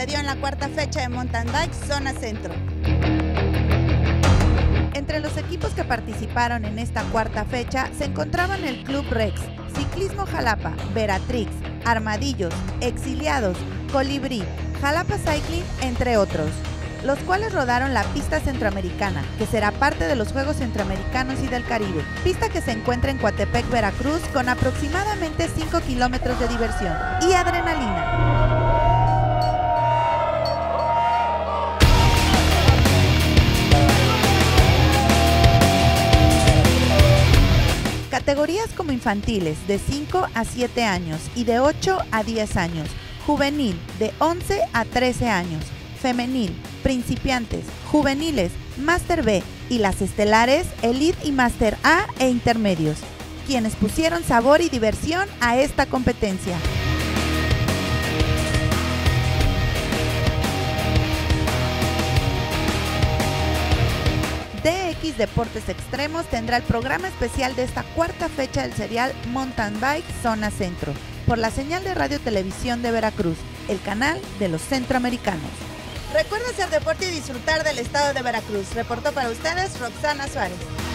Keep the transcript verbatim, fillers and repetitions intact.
sucedió en la cuarta fecha de Mountain Bike Zona Centro. Entre los equipos que participaron en esta cuarta fecha se encontraban el Club Rex, Ciclismo Jalapa, Veratrix, Armadillos, Exiliados, Colibrí, Jalapa Cycling, entre otros, los cuales rodaron la pista centroamericana, que será parte de los Juegos Centroamericanos y del Caribe, pista que se encuentra en Coatepec, Veracruz, con aproximadamente cinco kilómetros de diversión y adrenalina. Categorías como infantiles de cinco a siete años y de ocho a diez años, juvenil de once a trece años, femenil, principiantes, juveniles, Máster B y las estelares, Elite y Máster A e intermedios, quienes pusieron sabor y diversión a esta competencia. D X Deportes Extremos tendrá el programa especial de esta cuarta fecha del serial Mountain Bike Zona Centro, por la señal de Radio Televisión de Veracruz, el canal de los centroamericanos. Recuerda hacer deporte y disfrutar del estado de Veracruz. Reportó para ustedes Roxana Suárez.